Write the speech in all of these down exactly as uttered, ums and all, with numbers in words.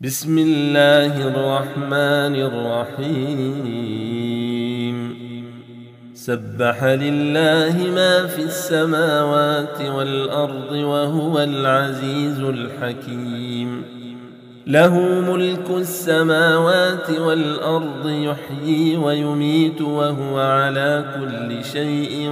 بسم الله الرحمن الرحيم سبح لله ما في السماوات والأرض وهو العزيز الحكيم له ملك السماوات والأرض يحيي ويميت وهو على كل شيء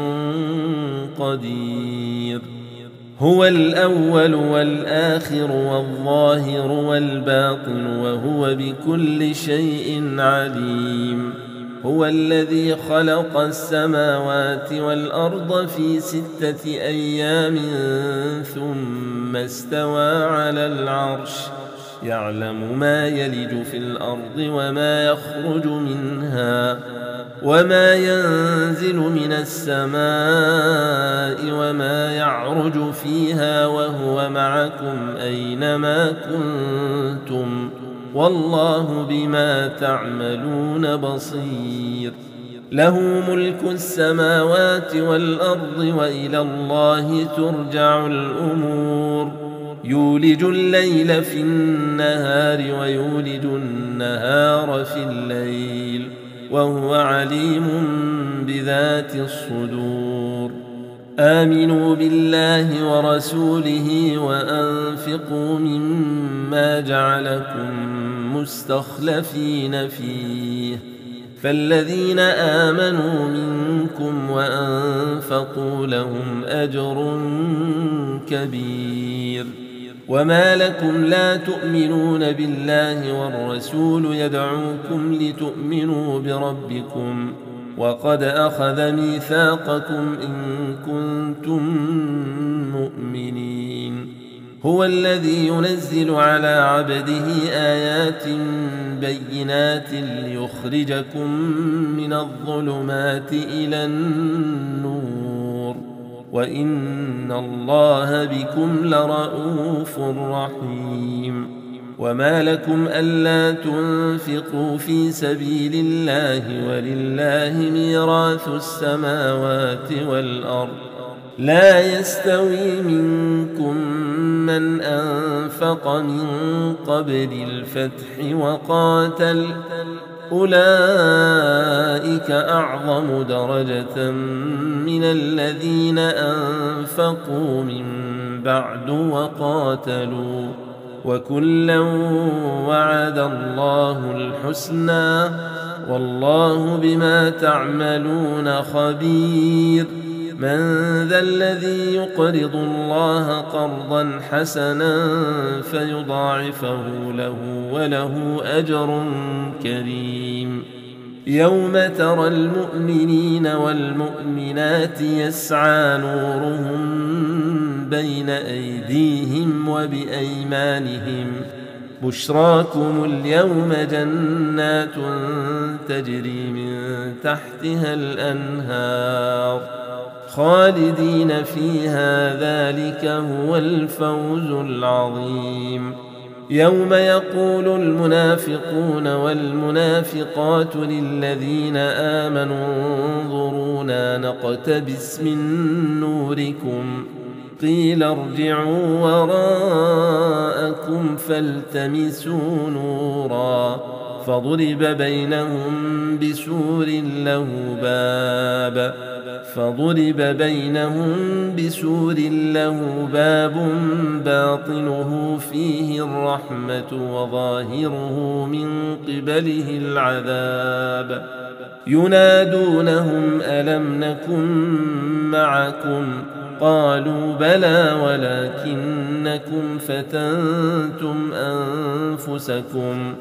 قدير هو الأول والآخر والظاهر والباطن وهو بكل شيء عليم هو الذي خلق السماوات والأرض في ستة أيام ثم استوى على العرش يعلم ما يلج في الأرض وما يخرج منها وما ينزل من السماء وما يعرج فيها وهو معكم أينما كنتم والله بما تعملون بصير له ملك السماوات والأرض وإلى الله ترجع الأمور يولج الليل في النهار ويولج النهار في الليل وهو عليم بذات الصدور آمنوا بالله ورسوله وأنفقوا مما جعلكم مستخلفين فيه فالذين آمنوا منكم وأنفقوا لهم أجر كبير وما لكم لا تؤمنون بالله والرسول يدعوكم لتؤمنوا بربكم وقد أخذ ميثاقكم إن كنتم مؤمنين هو الذي ينزل على عبده آيات بينات ليخرجكم من الظلمات إلى النور وإن الله بكم لرءوف رحيم وما لكم ألا تنفقوا في سبيل الله ولله ميراث السماوات والأرض لا يستوي منكم من أنفق من قبل الفتح وقاتل أولئك أعظم درجة من الذين أنفقوا من بعد وقاتلوا وكلا وعد الله الحسنى والله بما تعملون خبير من ذا الذي يقرض الله قرضا حسنا فيضاعفه له وله أجر كريم يوم ترى المؤمنين والمؤمنات يسعى نورهم بين أيديهم وبأيمانهم بشراكم اليوم جنات تجري من تحتها الأنهار خالدين فيها ذلك هو الفوز العظيم يوم يقول المنافقون والمنافقات للذين آمنوا انظرونا نقتبس من نوركم قيل ارجعوا وراءكم فالتمسوا نورا فضرب بينهم بسور له باب فضرب بينهم بسور له باب باطنه فيه الرحمة وظاهره من قبله العذاب ينادونهم ألم نكن معكم قالوا بلى ولكنكم فتنتم أنفسكم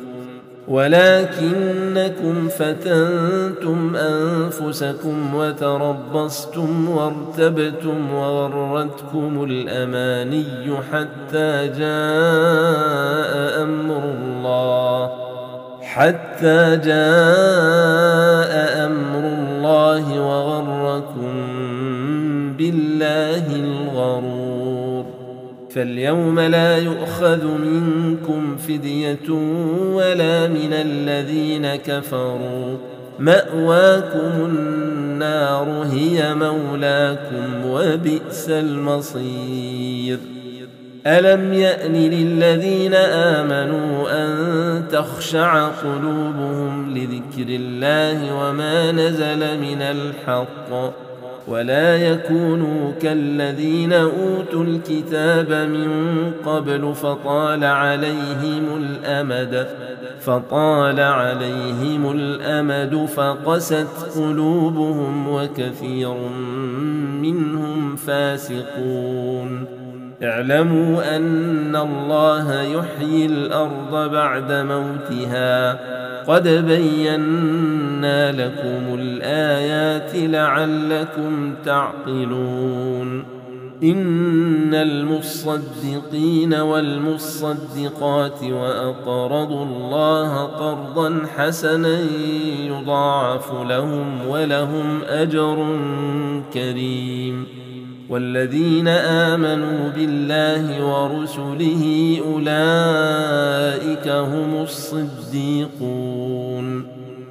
ولكنكم فتنتم أنفسكم وتربصتم وارتبتم وغرتكم الأماني حتى جاء أمر الله حتى جاء أمر الله وغركم بالله الغرور فاليوم لا يؤخذ منكم فدية ولا من الذين كفروا مأواكم النار هي مولاكم وبئس المصير ألم يأن للذين آمنوا أن تخشع قلوبهم لذكر الله وما نزل من الحق ولا يكونوا كالذين أوتوا الكتاب من قبل فطال عليهم الأمد فطال عليهم الأمد فقست قلوبهم وكثير منهم فاسقون. اعلموا أن الله يحيي الأرض بعد موتها قد بينا لكم الآيات لعلكم تعقلون. إن المصدقين والمصدقات وأقرضوا الله قرضا حسنا يضاعف لهم ولهم أجر كريم. والذين آمنوا بالله ورسله أولئك هم الصديقون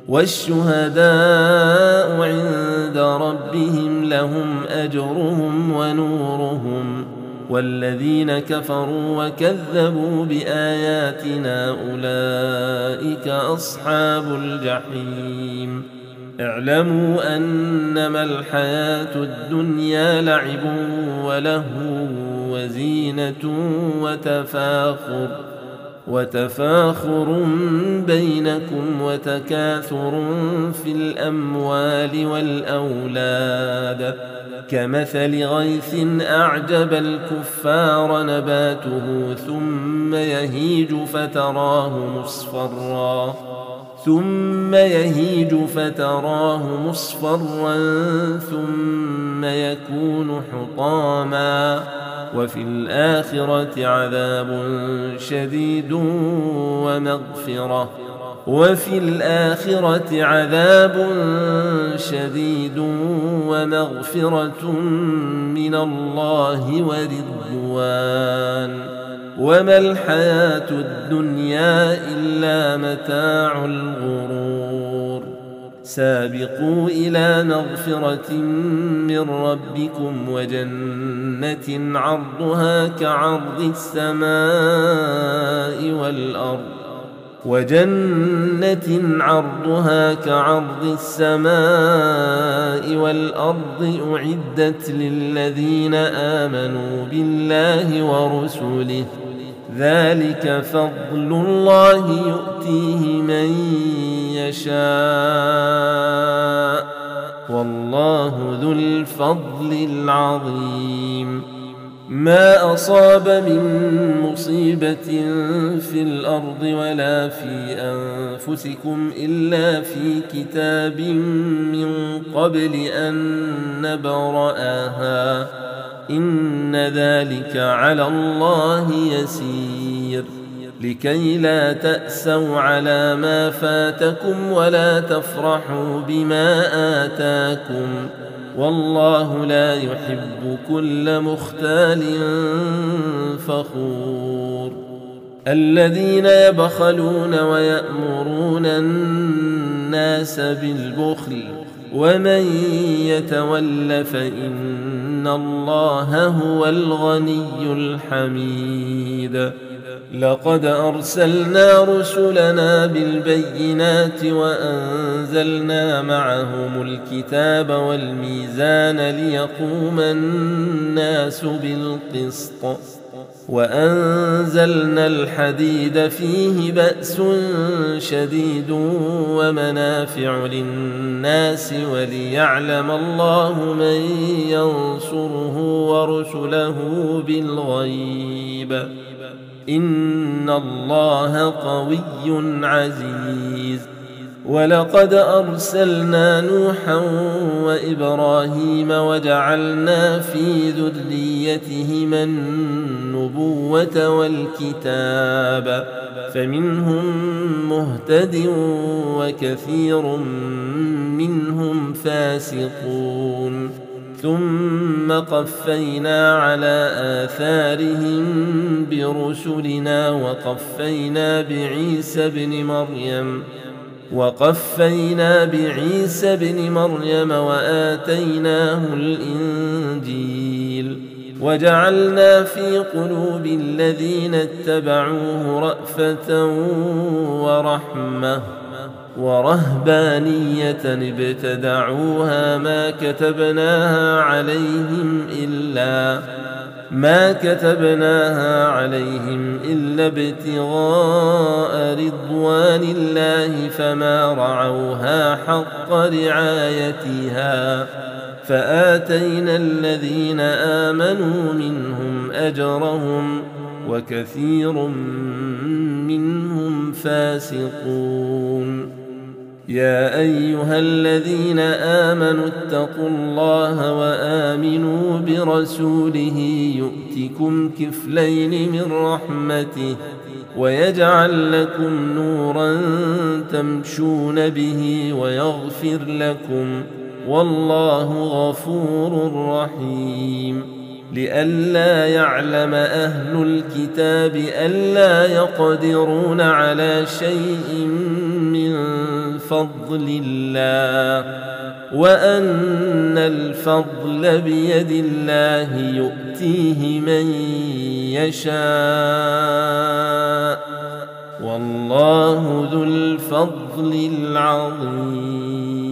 والشهداء عند ربهم لهم أجرهم ونورهم. والذين كفروا وكذبوا بآياتنا أولئك أصحاب الجحيم. اعلموا أنما الحياة الدنيا لعب ولهو وزينة وتفاخر وتفاخر بينكم وتكاثر في الأموال والأولاد كمثل غيث أعجب الكفار نباته ثم يهيج فتراه مصفرا ثم يهيج فتراه مصفرا ثم يكون حطاما وفي الآخرة عذاب شديد ومغفرة وفي الآخرة عذاب شديد ومغفرة من الله ورضوان وما الحياة الدنيا إلا متاع الغرور. سابقوا إلى مغفرة من ربكم وجنة عرضها كعرض السماء والأرض وجنة عرضها كعرض السماء والأرض أعدت للذين آمنوا بالله ورسله ذلك فضل الله يؤتيه من يشاء والله ذو الفضل العظيم. ما أصاب من مصيبة في الأرض ولا في أنفسكم إلا في كتاب من قبل أن نبرأها إن ذلك على الله يسير. لكي لا تأسوا على ما فاتكم ولا تفرحوا بما آتاكم والله لا يحب كل مختال فخور. الذين يبخلون ويأمرون الناس بالبخل ومن يتول فإن الله هو الغني الحميد. لقد أرسلنا رسلنا بالبينات وأنزلنا معهم الكتاب والميزان ليقوم الناس بالقسط وأنزلنا الحديد فيه بأس شديد ومنافع للناس وليعلم الله من ينصره ورسله بالغيب إن الله قوي عزيز. ولقد أرسلنا نوحا وإبراهيم وجعلنا في ذريتهما النبوة والكتاب فمنهم مهتد وكثير منهم فاسقون. ثم قفينا على آثارهم برسلنا وقفينا بعيسى ابن مريم وقفينا بعيسى ابن مريم وآتيناه الإنجيل وجعلنا في قلوب الذين اتبعوه رأفة ورحمة ورهبانية ابتدعوها ما كتبناها عليهم إلا ما كتبناها عليهم إلا ابتغاء رضوان الله فما رعوها حق رعايتها فآتينا الذين آمنوا منهم أجرهم وكثير منهم فاسقون. يا أيها الذين آمنوا اتقوا الله وآمنوا برسوله يؤتكم كفلين من رحمته ويجعل لكم نورا تمشون به ويغفر لكم والله غفور رحيم. لئلا يعلم أهل الكتاب ألا يقدرون على شيء من فضل الله وأن الفضل بيد الله يؤتيه من يشاء والله ذو الفضل العظيم.